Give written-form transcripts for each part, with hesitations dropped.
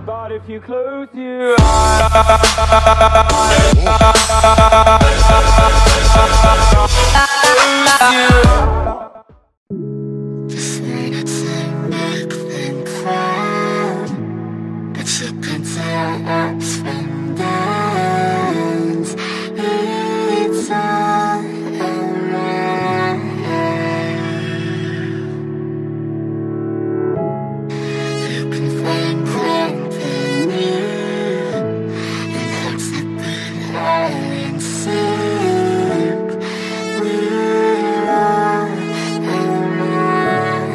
But if you close your eyes, just wanna turn back then proud, but you can tell ups and downs. It's all around. You can find comfort in hearts that burn high and seek. We're all around.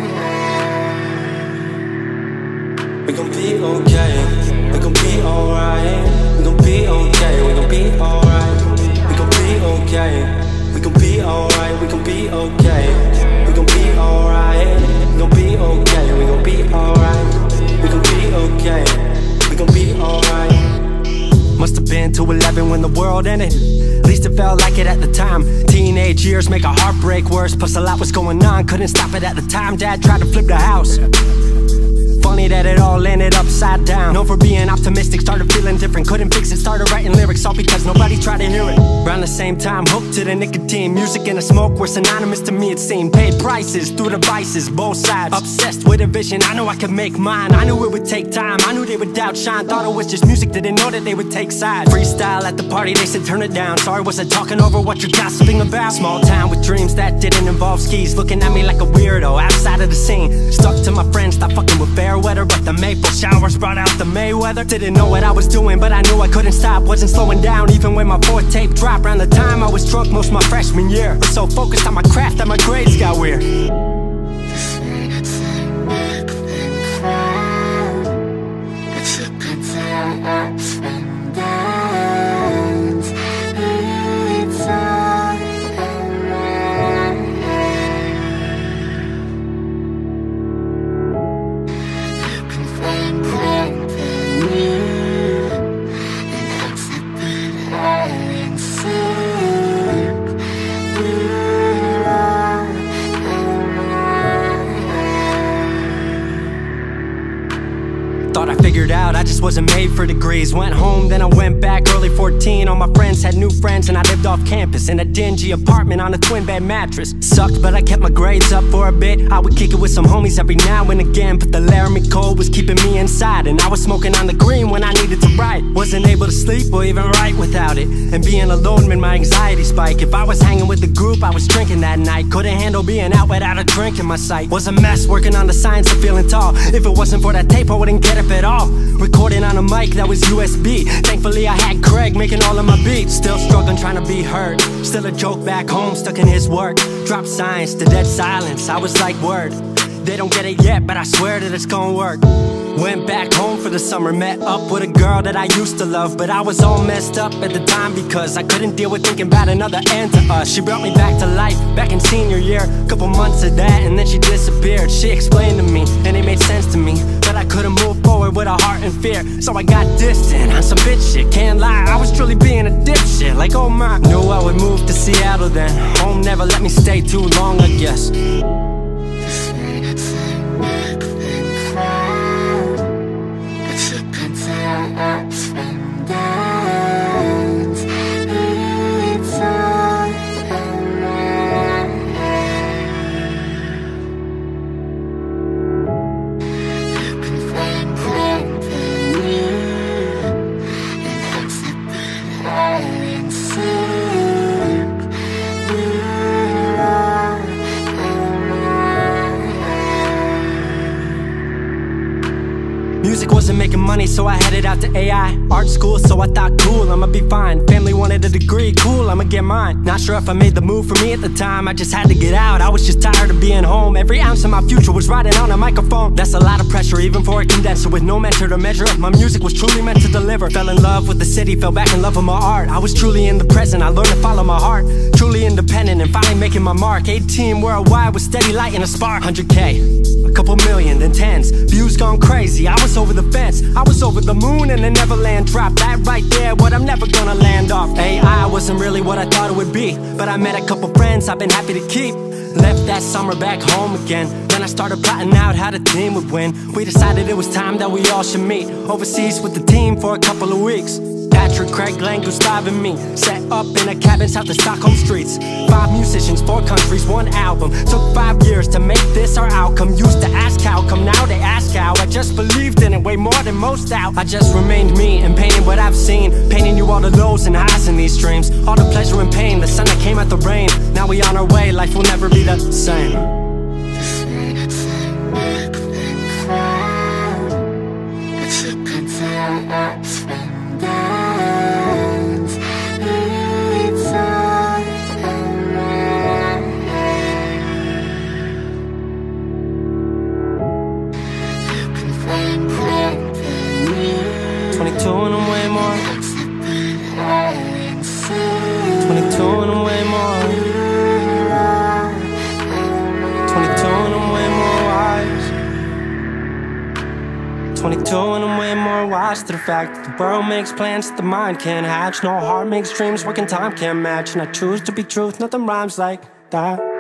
We gon' be okay, we gon' be alright. We gon' be okay, we gon' be alright. We gon' be okay, we gon' be alright. We gon' be okay, we gon' be alright. We gon' be okay, we gon' be alright. We gon' be okay, we gon' be alright. Must have been 2:11 when the world ended. At least it felt like it at the time. Teenage years make a heartbreak worse. Plus a lot was going on, couldn't stop it at the time. Dad tried to flip the house. Funny that it all ended upside down. Known for being optimistic, started feeling different. Couldn't fix it, started writing lyrics, all because nobody tried to hear it. Around the same time, hooked to the nicotine. Music and the smoke were synonymous to me, it seemed. Paid prices through the vices, both sides. Obsessed with a vision, I knew I could make mine. I knew it would take time, I knew they would outshine. Thought it was just music, didn't know that they would take sides. Freestyle at the party, they said turn it down. Sorry, was I talking over what you're gossiping about? Small town with dreams that didn't involve skis. Looking at me like a weirdo, outside of the scene. Stuck to my friends, stop fucking with fair weather. But the maple showers brought out the Mayweather. Didn't know what I was doing, but I knew I couldn't stop. Wasn't slowing down, even when my fourth tape dropped. Around the time I was drunk most of my freshman year. Was so focused on my craft that my grades got weird. Just wanna turn back then proud, but you can tell ups and downs. It's all around. You can find comfort in hearts that burn high and seek. We're all around. Thought I figured out, I just wasn't made for degrees. Went home, then I went back, early 14. All my friends had new friends and I lived off campus in a dingy apartment on a twin bed mattress. Sucked, but I kept my grades up for a bit. I would kick it with some homies every now and again, but the Laramie cold was keeping me inside. And I was smoking on the green when I needed to write. Wasn't able to sleep or even write without it. And being alone made my anxiety spike. If I was hanging with the group, I was drinking that night. Couldn't handle being out without a drink in my sight. Was a mess working on the science of feeling tall. If it wasn't for that tape, I wouldn't get up at all. Recording on a mic that was USB. Thankfully I had Craig making all of my beats. Still struggling trying to be heard. Still a joke back home, stuck in his work. Dropped science to dead silence, I was like word. They don't get it yet, but I swear that it's gonna work. Went back home for the summer, met up with a girl that I used to love. But I was all messed up at the time because I couldn't deal with thinking about another end to us. She brought me back to life, back in senior year. Couple months of that and then she disappeared. She explained to me, and it made sense to me, that I couldn't move forward with a heart in fear. So I got distant on some bitch shit, can't lie, I was truly being a dipshit. Like oh my, knew I would move to Seattle then. Home never let me stay too long, I guess. Just wanna turn back then proud, but you can tell ups and downs. It's all around. You can find comfort in hearts that burn high and seek. We're all around. Music wasn't making money, so I headed out to AI art school, so I thought cool, I'ma be fine. Family wanted a degree, cool, I'ma get mine. Not sure if I made the move for me at the time, I just had to get out. I was just tired of being home. Every ounce of my future was riding on a microphone. That's a lot of pressure, even for a condenser with no mentor to measure up. My music was truly meant to deliver. Fell in love with the city, fell back in love with my art. I was truly in the present, I learned to follow my heart. Truly independent and finally making my mark. 18 worldwide with steady light and a spark. 100K, a couple couple million, then tens. Views gone crazy, I was over the fence. I was over the moon and the Neverland drop. That right there, what I'm never gonna land off. AI wasn't really what I thought it would be, but I met a couple friends I've been happy to keep. Left that summer back home again. Then I started plotting out how the team would win. We decided it was time that we all should meet overseas with the team for a couple of weeks. Patrick, Craig, Glenn, Gustav and me set up in a cabin south of Stockholm streets. 5 musicians, 4 countries, 1 album. Took 5 years to make this our outcome. Used to ask how come, now they ask how. I just believed in it way more than most out. I just remained me and painted what I've seen, painting you all the lows and highs in these dreams. All the pleasure and pain, the sun that came out the rain. Now we on our way, life will never be the same. And I'm way more. 22 and I'm way more. 22 and I'm way more wise. 22 and I'm way more wise to the fact that the world makes plans that the mind can't hatch. No heart makes dreams working time can't match. And I choose to be truth, nothing rhymes like that.